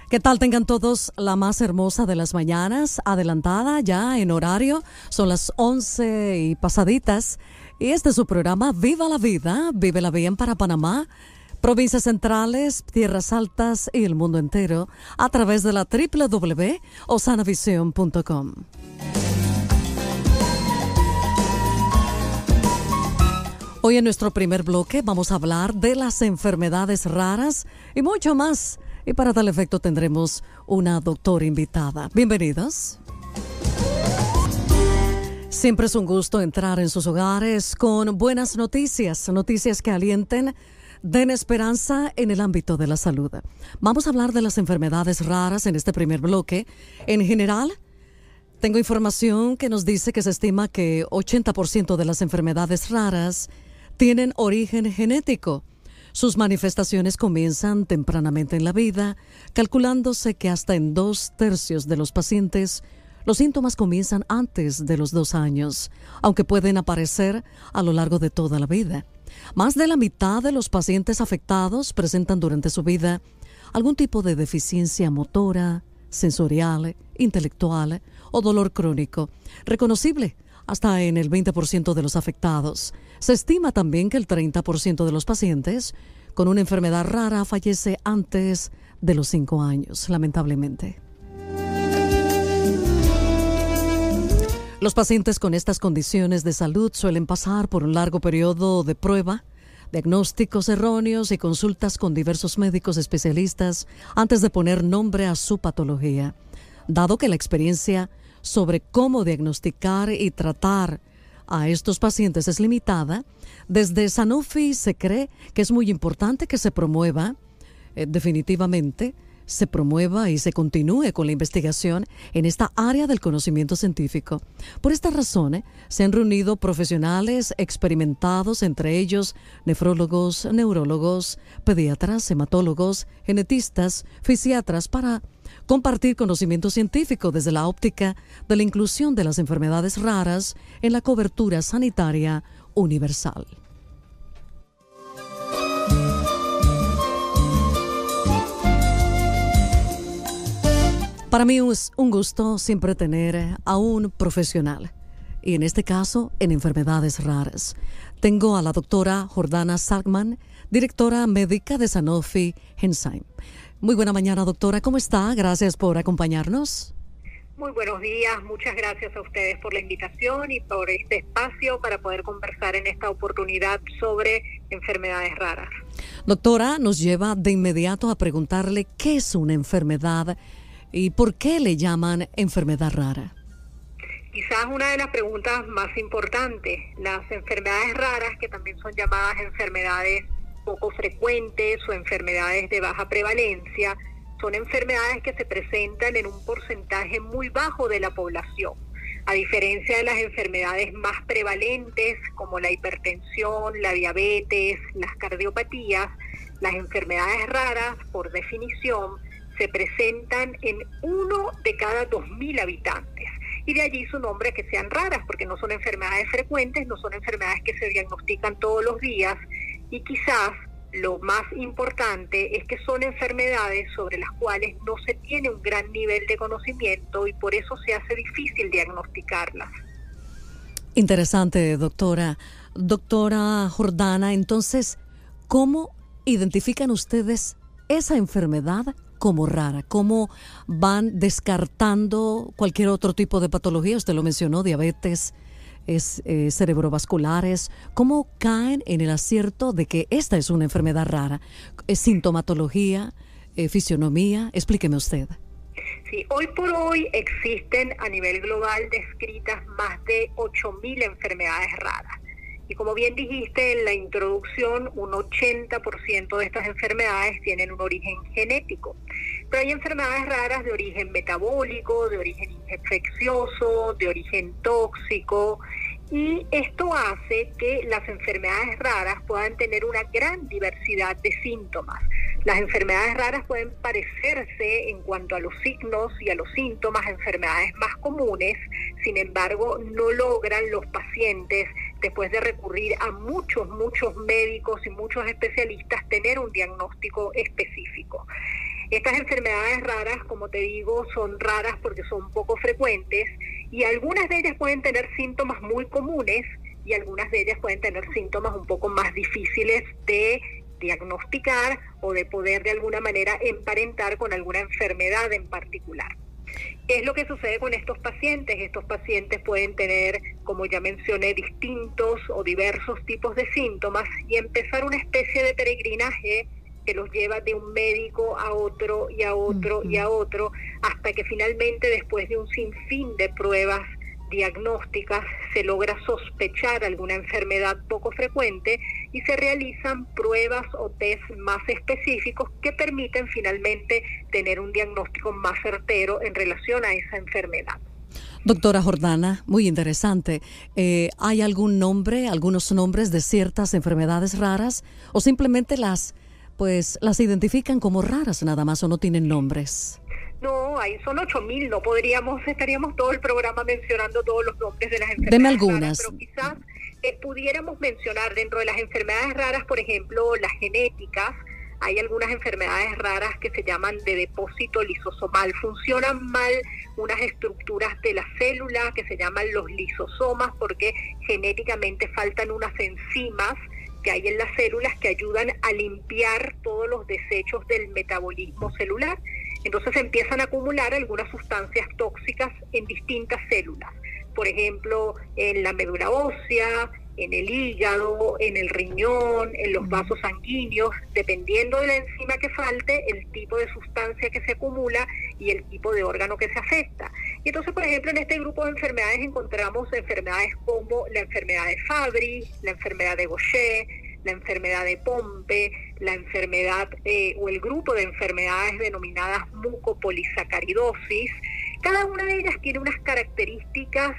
¿Qué tal? Tengan todos la más hermosa de las mañanas, adelantada ya en horario. Son las 11 y pasaditas. Y este es su programa Viva la Vida, vívela bien para Panamá, provincias centrales, tierras altas y el mundo entero a través de la www.osanavision.com. Hoy en nuestro primer bloque vamos a hablar de las enfermedades raras y mucho más. Y para tal efecto tendremos una doctora invitada. Bienvenidos. Siempre es un gusto entrar en sus hogares con buenas noticias, noticias que alienten, den esperanza en el ámbito de la salud. Vamos a hablar de las enfermedades raras en este primer bloque. En general, tengo información que nos dice que se estima que 80% de las enfermedades raras tienen origen genético. Sus manifestaciones comienzan tempranamente en la vida, calculándose que hasta en 2/3 de los pacientes los síntomas comienzan antes de los 2 años, aunque pueden aparecer a lo largo de toda la vida. Más de la mitad de los pacientes afectados presentan durante su vida algún tipo de deficiencia motora, sensorial, intelectual o dolor crónico, reconocible hasta en el 20% de los afectados. Se estima también que el 30% de los pacientes con una enfermedad rara fallece antes de los 5 años, lamentablemente. Los pacientes con estas condiciones de salud suelen pasar por un largo periodo de prueba, diagnósticos erróneos y consultas con diversos médicos especialistas antes de poner nombre a su patología. Dado que la experiencia sobre cómo diagnosticar y tratar a estos pacientes es limitada, desde Sanofi se cree que es muy importante que se promueva, definitivamente, se promueva y se continúe con la investigación en esta área del conocimiento científico. Por esta razón, se han reunido profesionales experimentados, entre ellos nefrólogos, neurólogos, pediatras, hematólogos, genetistas, fisiatras, para compartir conocimiento científico desde la óptica de la inclusión de las enfermedades raras en la cobertura sanitaria universal. Para mí es un gusto siempre tener a un profesional, y en este caso en enfermedades raras. Tengo a la doctora Jordana Salkman, directora médica de Sanofi Genzyme. Muy buena mañana, doctora. ¿Cómo está? Gracias por acompañarnos. Muy buenos días. Muchas gracias a ustedes por la invitación y por este espacio para poder conversar en esta oportunidad sobre enfermedades raras. Doctora, nos lleva de inmediato a preguntarle qué es una enfermedad y por qué le llaman enfermedad rara. Quizás una de las preguntas más importantes, las enfermedades raras, que también son llamadas enfermedades poco frecuentes o enfermedades de baja prevalencia, son enfermedades que se presentan en un porcentaje muy bajo de la población. A diferencia de las enfermedades más prevalentes como la hipertensión, la diabetes, las cardiopatías, las enfermedades raras, por definición, se presentan en 1 de cada 2.000 habitantes. Y de allí su nombre, que sean raras, porque no son enfermedades frecuentes, no son enfermedades que se diagnostican todos los días. Y quizás lo más importante es que son enfermedades sobre las cuales no se tiene un gran nivel de conocimiento y por eso se hace difícil diagnosticarlas. Interesante, doctora. Doctora Jordana, entonces, ¿cómo identifican ustedes esa enfermedad como rara? ¿Cómo van descartando cualquier otro tipo de patología? Usted lo mencionó, diabetes, cerebrovasculares. ¿Cómo caen en el acierto de que esta es una enfermedad rara? ¿Es sintomatología, fisionomía? Explíqueme usted. Sí, hoy por hoy existen a nivel global descritas más de 8.000 enfermedades raras. Y como bien dijiste en la introducción, un 80% de estas enfermedades tienen un origen genético. Pero hay enfermedades raras de origen metabólico, de origen infeccioso, de origen tóxico. Y esto hace que las enfermedades raras puedan tener una gran diversidad de síntomas. Las enfermedades raras pueden parecerse en cuanto a los signos y a los síntomas a enfermedades más comunes, sin embargo no logran los pacientes, después de recurrir a muchos médicos y muchos especialistas, tener un diagnóstico específico. Estas enfermedades raras, como te digo, son raras porque son poco frecuentes y algunas de ellas pueden tener síntomas muy comunes y algunas de ellas pueden tener síntomas un poco más difíciles de diagnosticar o de poder de alguna manera emparentar con alguna enfermedad en particular. ¿Qué es lo que sucede con estos pacientes? Estos pacientes pueden tener, como ya mencioné, distintos o diversos tipos de síntomas y empezar una especie de peregrinaje que los lleva de un médico a otro y a otro y a otro, hasta que finalmente, después de un sinfín de pruebas diagnósticas, se logra sospechar alguna enfermedad poco frecuente y se realizan pruebas o test más específicos que permiten finalmente tener un diagnóstico más certero en relación a esa enfermedad. Doctora Jordana, muy interesante. ¿Hay algún nombre, algunos nombres de ciertas enfermedades raras o simplemente las identifican como raras nada más o no tienen nombres? No, son 8.000, estaríamos todo el programa mencionando todos los nombres de las enfermedades. Deme algunas. Raras, pero quizás pudiéramos mencionar dentro de las enfermedades raras, por ejemplo, las genéticas. Hay algunas enfermedades raras que se llaman de depósito lisosomal. Funcionan mal unas estructuras de la célula que se llaman los lisosomas porque genéticamente faltan unas enzimas que hay en las células que ayudan a limpiar todos los desechos del metabolismo celular. Entonces empiezan a acumular algunas sustancias tóxicas en distintas células, por ejemplo, en la médula ósea, en el hígado, en el riñón, en los vasos sanguíneos, dependiendo de la enzima que falte, el tipo de sustancia que se acumula y el tipo de órgano que se afecta. Y entonces, por ejemplo, en este grupo de enfermedades encontramos enfermedades como la enfermedad de Fabry, la enfermedad de Gaucher, la enfermedad de Pompe, la enfermedad o el grupo de enfermedades denominadas mucopolisacaridosis. Cada una de ellas tiene unas características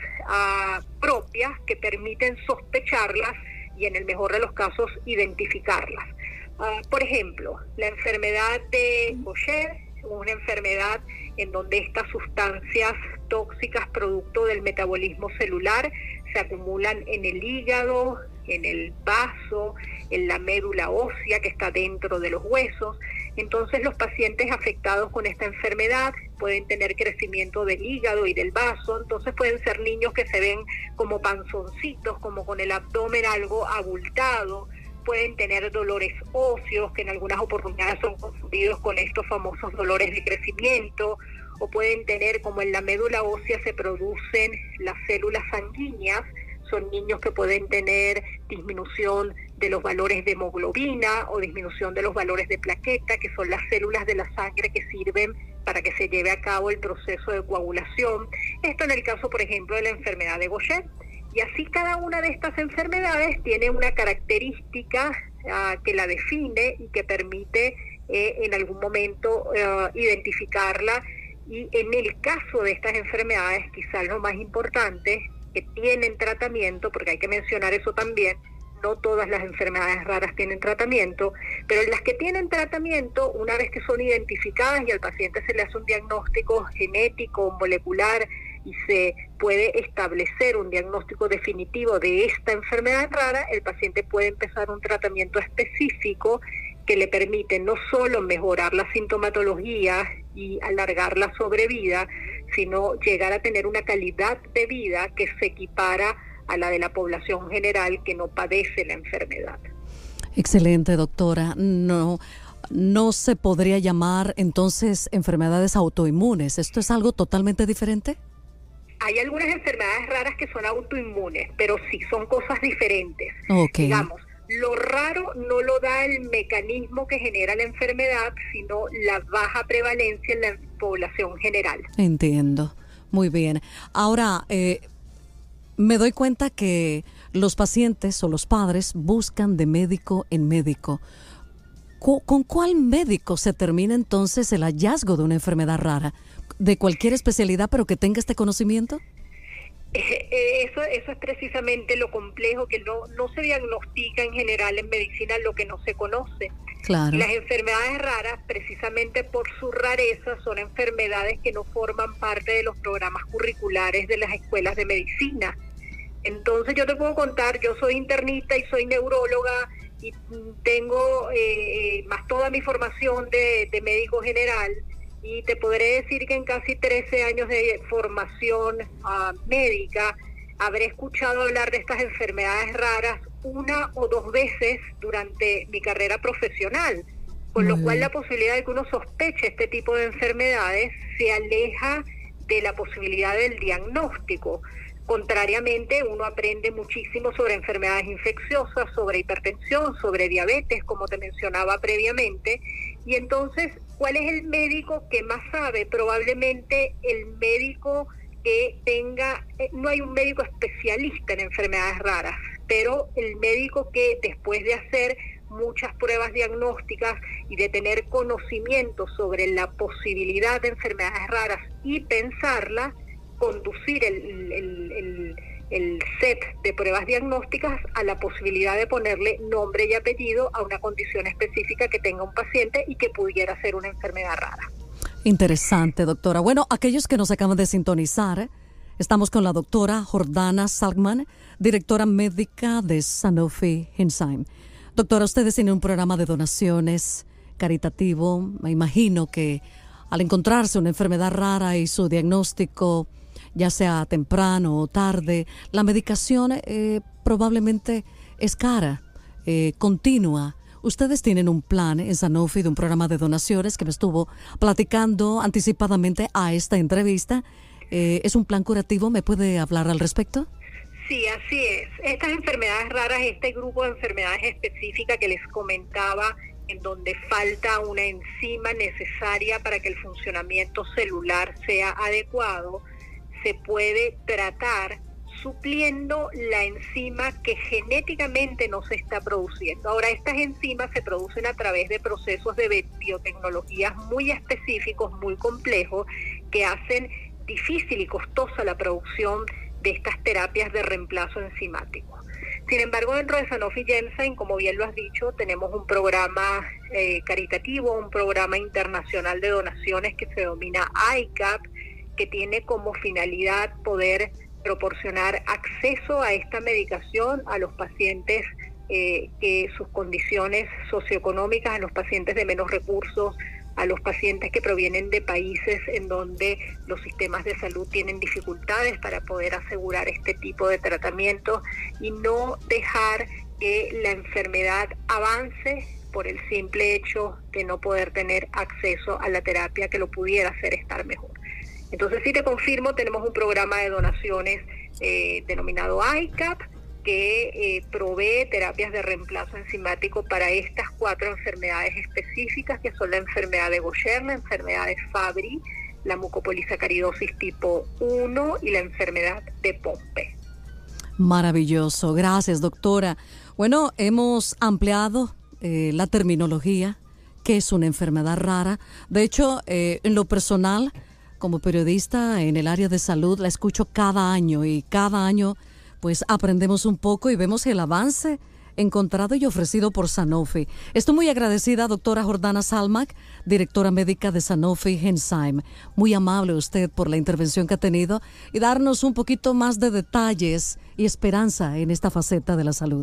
propias que permiten sospecharlas y en el mejor de los casos identificarlas. Por ejemplo, la enfermedad de Gaucher, una enfermedad en donde estas sustancias tóxicas producto del metabolismo celular se acumulan en el hígado, en el vaso, en la médula ósea que está dentro de los huesos. Entonces los pacientes afectados con esta enfermedad pueden tener crecimiento del hígado y del vaso, entonces pueden ser niños que se ven como panzoncitos, como con el abdomen algo abultado, pueden tener dolores óseos que en algunas oportunidades son confundidos con estos famosos dolores de crecimiento, o pueden tener, como en la médula ósea se producen las células sanguíneas, son niños que pueden tener disminución de los valores de hemoglobina o disminución de los valores de plaqueta, que son las células de la sangre que sirven para que se lleve a cabo el proceso de coagulación. Esto en el caso, por ejemplo, de la enfermedad de Gaucher. Y así cada una de estas enfermedades tiene una característica que la define y que permite en algún momento identificarla. Y en el caso de estas enfermedades, quizás lo más importante, que tienen tratamiento, porque hay que mencionar eso también, no todas las enfermedades raras tienen tratamiento, pero las que tienen tratamiento, una vez que son identificadas y al paciente se le hace un diagnóstico genético, molecular, y se puede establecer un diagnóstico definitivo de esta enfermedad rara, el paciente puede empezar un tratamiento específico que le permite no solo mejorar la sintomatología y alargar la sobrevida, sino llegar a tener una calidad de vida que se equipara a la de la población general que no padece la enfermedad. Excelente, doctora. No se podría llamar entonces enfermedades autoinmunes. ¿Esto es algo totalmente diferente? Hay algunas enfermedades raras que son autoinmunes, pero sí son cosas diferentes. Okay. Digamos, lo raro no lo da el mecanismo que genera la enfermedad, sino la baja prevalencia en la población general. Entiendo. Muy bien. Ahora, me doy cuenta que los pacientes o los padres buscan de médico en médico. ¿Con cuál médico se termina entonces el hallazgo de una enfermedad rara? ¿De cualquier especialidad pero que tenga este conocimiento? Eso es precisamente lo complejo, que no se diagnostica en general en medicina lo que no se conoce. Claro. Las enfermedades raras, precisamente por su rareza, son enfermedades que no forman parte de los programas curriculares de las escuelas de medicina. Entonces yo te puedo contar, yo soy internista y soy neuróloga y tengo más toda mi formación de médico general, y te podré decir que en casi 13 años de formación médica habré escuchado hablar de estas enfermedades raras una o dos veces durante mi carrera profesional, con lo cual la posibilidad de que uno sospeche este tipo de enfermedades se aleja de la posibilidad del diagnóstico. Contrariamente, uno aprende muchísimo sobre enfermedades infecciosas, sobre hipertensión, sobre diabetes, como te mencionaba previamente. Y entonces, ¿cuál es el médico que más sabe? Probablemente el médico que tenga, no hay un médico especialista en enfermedades raras, pero el médico que después de hacer muchas pruebas diagnósticas y de tener conocimiento sobre la posibilidad de enfermedades raras y pensarla, conducir el set de pruebas diagnósticas a la posibilidad de ponerle nombre y apellido a una condición específica que tenga un paciente y que pudiera ser una enfermedad rara. Interesante, doctora. Bueno, aquellos que nos acaban de sintonizar, estamos con la doctora Jordana Salkman, directora médica de Sanofi Genzyme. Doctora, ustedes tienen un programa de donaciones caritativo. Me imagino que al encontrarse una enfermedad rara y su diagnóstico, ya sea temprano o tarde, la medicación probablemente es cara, continua. Ustedes tienen un plan en Sanofi de un programa de donaciones que me estuvo platicando anticipadamente a esta entrevista. ¿Es un plan curativo? ¿Me puede hablar al respecto? Sí, así es. Estas enfermedades raras, este grupo de enfermedades específicas que les comentaba, en donde falta una enzima necesaria para que el funcionamiento celular sea adecuado, se puede tratar supliendo la enzima que genéticamente no se está produciendo. Ahora, estas enzimas se producen a través de procesos de biotecnologías muy específicos, muy complejos, que hacen difícil y costosa la producción de estas terapias de reemplazo enzimático. Sin embargo, dentro de Sanofi Genzyme, como bien lo has dicho, tenemos un programa caritativo, un programa internacional de donaciones que se denomina ICAP, que tiene como finalidad poder proporcionar acceso a esta medicación a los pacientes que sus condiciones socioeconómicas, a los pacientes de menos recursos, a los pacientes que provienen de países en donde los sistemas de salud tienen dificultades para poder asegurar este tipo de tratamiento, y no dejar que la enfermedad avance por el simple hecho de no poder tener acceso a la terapia que lo pudiera hacer estar mejor. Entonces, sí te confirmo, tenemos un programa de donaciones denominado ICAP, que provee terapias de reemplazo enzimático para estas 4 enfermedades específicas, que son la enfermedad de Gaucher, la enfermedad de Fabry, la mucopolisacaridosis tipo 1 y la enfermedad de Pompe. Maravilloso, gracias, doctora. Bueno, hemos ampliado la terminología, que es una enfermedad rara. De hecho, en lo personal, como periodista en el área de salud, la escucho cada año, y cada año pues aprendemos un poco y vemos el avance encontrado y ofrecido por Sanofi. Estoy muy agradecida, doctora Jordana Salkman, directora médica de Sanofi Genzyme. Muy amable usted por la intervención que ha tenido y darnos un poquito más de detalles y esperanza en esta faceta de la salud.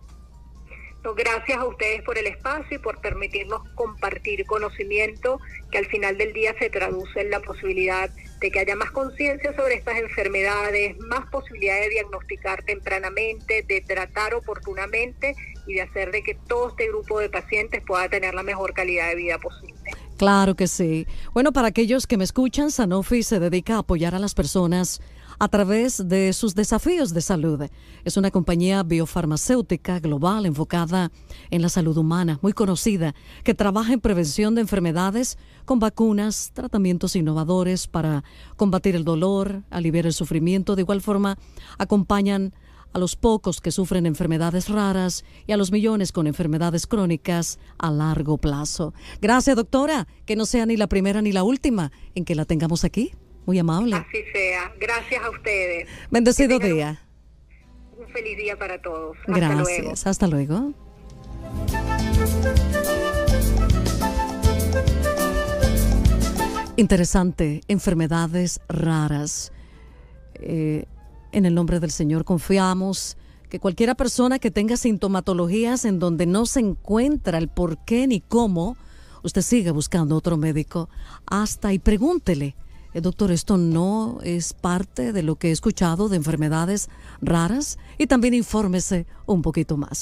Gracias a ustedes por el espacio y por permitirnos compartir conocimiento que al final del día se traduce en la posibilidad de que haya más conciencia sobre estas enfermedades, más posibilidad de diagnosticar tempranamente, de tratar oportunamente y de hacer de que todo este grupo de pacientes pueda tener la mejor calidad de vida posible. Claro que sí. Bueno, para aquellos que me escuchan, Sanofi se dedica a apoyar a las personas a través de sus desafíos de salud. Es una compañía biofarmacéutica global enfocada en la salud humana, muy conocida, que trabaja en prevención de enfermedades con vacunas, tratamientos innovadores para combatir el dolor, aliviar el sufrimiento. De igual forma, acompañan a los pocos que sufren enfermedades raras y a los millones con enfermedades crónicas a largo plazo. Gracias, doctora, que no sea ni la primera ni la última en que la tengamos aquí. Muy amable. Así sea. Gracias a ustedes. Bendecido día. Un feliz día para todos. Gracias. Hasta luego. Interesante. Enfermedades raras. En el nombre del Señor confiamos que que cualquiera persona que tenga sintomatologías en donde no se encuentra el por qué ni cómo, usted siga buscando otro médico hasta y pregúntele, doctor, esto no es parte de lo que he escuchado de enfermedades raras, y también infórmese un poquito más.